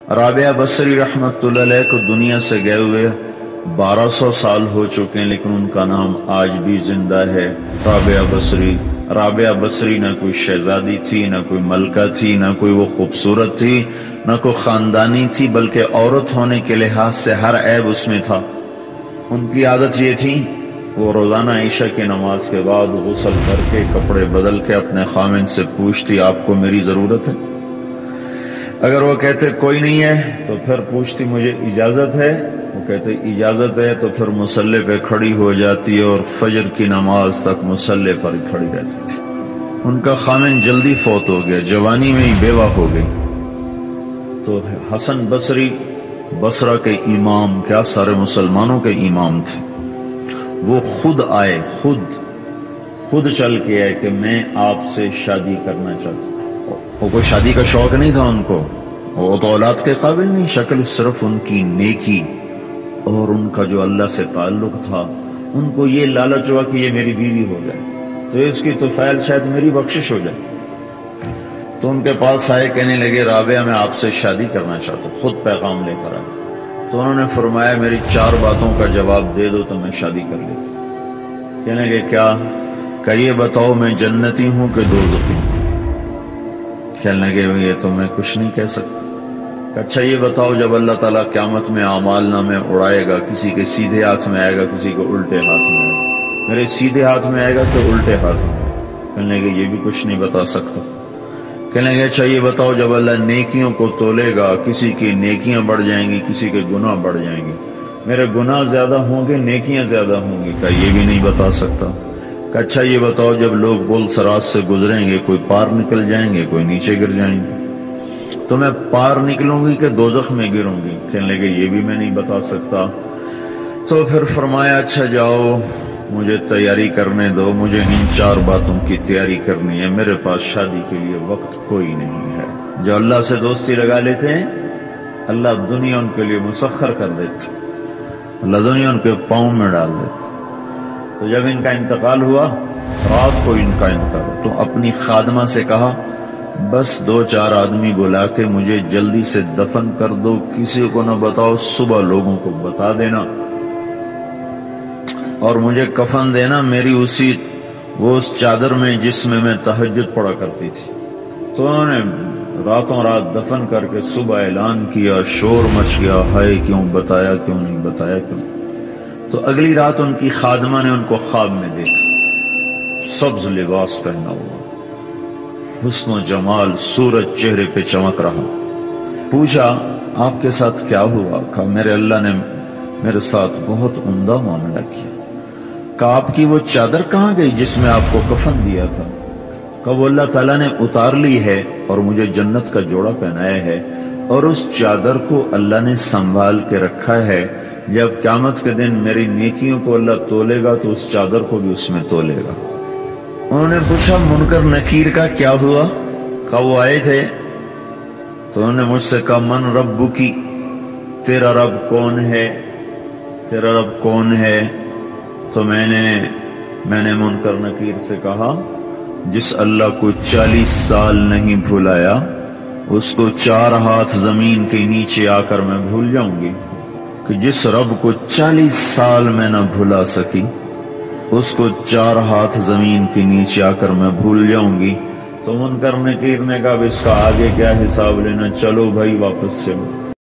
رابعہ بصری رحمت اللہ علیہ کو دنیا سے گئے ہوئے 1200 سال ہو چکے ہیں، لیکن ان کا نام آج بھی زندہ ہے، رابعہ بصری۔ رابعہ بصری نہ کوئی شہزادی تھی، نہ کوئی ملکہ تھی، نہ کوئی وہ خوبصورت تھی، نہ کوئی خاندانی تھی، بلکہ عورت ہونے کے لحاظ سے ہر عیب اس میں تھا۔ ان کی عادت یہ تھی، وہ روزانہ عشاء کی نماز کے بعد غسل کر کے کپڑے بدل کے اپنے خامن سے پوچھتی آپ کو میری ضرورت ہے؟ اگر وہ کہتے کوئی نہیں ہے تو پھر پوچھتی مجھے اجازت ہے؟ وہ کہتے اجازت ہے تو پھر مصلی پہ کھڑی ہو جاتی اور فجر کی نماز تک مصلی پر کھڑی رہتی تھی۔ ان کا خامن جلدی فوت ہو گیا، جوانی میں ہی بیوہ ہو گئی، تو حسن بصری بصرہ کے امام، کیا سارے مسلمانوں کے امام تھے، وہ خود آئے، خود چل کے آئے کہ میں آپ سے شادی کرنا چاہتا ہوں۔ وہ کوئی شادی کا شوق نہیں تھا ان کو، وہ تو اولاد کے قابل نہیں، شکل صرف ان کی نیکی اور ان کا جو اللہ سے تعلق تھا، ان کو یہ لالچ ہوا کہ یہ میری بیوی ہو جائے تو اس کی طفیل شاید میری بخشش ہو جائے۔ تو ان کے پاس آئے، کہنے لگے رابعہ میں آپ سے شادی کرنا چاہتا ہوں، خود پیغام لے کر آئے۔ تو انہوں نے فرمایا میری 4 باتوں کا جواب دے دو تو میں شادی کر لیتا۔ کہنے لگے کیا؟ کہ یہ بتاؤ میں جنتی ہوں کہ دوزخی ہوں؟ کہنے لگے یہ تو میں کچھ نہیں کہہ سکتا۔ کہ اچھا یہ بتاؤ جب اللہ تعالیٰ قیامت میں اعمال نامے اڑائے گا، کسی کے سیدھے ہاتھ میں آئے گا، کسی کو الٹے ہاتھ میں آئے گا، میرے سیدھے ہاتھ میں آئے گا تو الٹے ہاتھ میں؟ کہنے لگے یہ بھی کچھ نہیں بتا سکتا۔ کہنے لگے اچھا یہ بتاؤ جب اللہ نیکیوں کو تولے گا، کسی کی نیکیاں بڑھ جائیں گی، کسی کے گناہ بڑھ جائیں گے، میرے گناہ زیادہ ہوں گے نیکیاں زیادہ ہوں گی؟ کہ یہ بھی نہیں بتا سکتا۔ کہ اچھا یہ بتاؤ جب لوگ بول سراج سے گزریں گے، کوئی پار نکل جائیں گے، کوئی نیچے گر جائیں گے، تو میں پار نکلوں گی کہ دوزخ میں گروں گی؟ کہنے لگے یہ بھی میں نہیں بتا سکتا۔ تو پھر فرمایا اچھا جاؤ مجھے تیاری کرنے دو، مجھے ان 4 باتوں کی تیاری کرنی ہے، میرے پاس شادی کے لیے وقت کوئی نہیں ہے۔ جو اللہ سے دوستی لگا لیتے ہیں اللہ دنیا ان کے لیے مسخر کر دیتے، اللہ دنیا ان کے پاؤں میں ڈال دیتے۔ تو جب ان کا انتقال ہوا، رات کو ان کا انتقال ہوا، تو اپنی خادمہ سے کہا بس 2-4 آدمی بلا کے مجھے جلدی سے دفن کر دو، کسی کو نہ بتاؤ، صبح لوگوں کو بتا دینا اور مجھے کفن دینا میری اس چادر میں جس میں میں تہجد پڑھا کرتی تھی۔ تو انہوں نے راتوں رات دفن کر کے صبح اعلان کیا، شور مچ گیا، ہائے کیوں بتایا، کیوں نہیں بتایا، کیوں؟ تو اگلی رات ان کی خادمہ نے ان کو خواب میں دیکھا، سبز لباس پہنا ہوا، حسن و جمال، سورج چہرے پہ چمک رہا۔ پوچھا آپ کے ساتھ کیا ہوا؟ کہا میرے اللہ نے میرے ساتھ بہت عمدہ معاملہ کیا۔ کہا آپ کی وہ چادر کہاں گئی جس میں آپ کو کفن دیا تھا؟ کہا وہ اللہ تعالیٰ نے اتار لی ہے اور مجھے جنت کا جوڑا پہنایا ہے، اور اس چادر کو اللہ نے سنبھال کے رکھا ہے، جب قیامت کے دن میری نیکیوں کو اللہ تولے گا تو اس چادر کو بھی اس میں تولے گا۔ انہوں نے پوچھا منکر نکیر کا کیا ہوا؟ کہا وہ آئے تھے تو انہوں نے مجھ سے کہا من ربکی، تیرا رب کون ہے، تیرا رب کون ہے؟ تو میں نے منکر نکیر سے کہا جس اللہ کو 40 سال نہیں بھلایا اس کو 4 ہاتھ زمین کے نیچے آ کر میں بھول جاؤں گی؟ کہ جس رب کو 40 سال میں نہ بھلا سکی اس کو 4 ہاتھ زمین کے نیچے آ کر میں بھول جاؤں گی؟ تو منکر نکیر نے کہا اب اس کا آگے کیا حساب لینا، چلو بھائی واپس چلو۔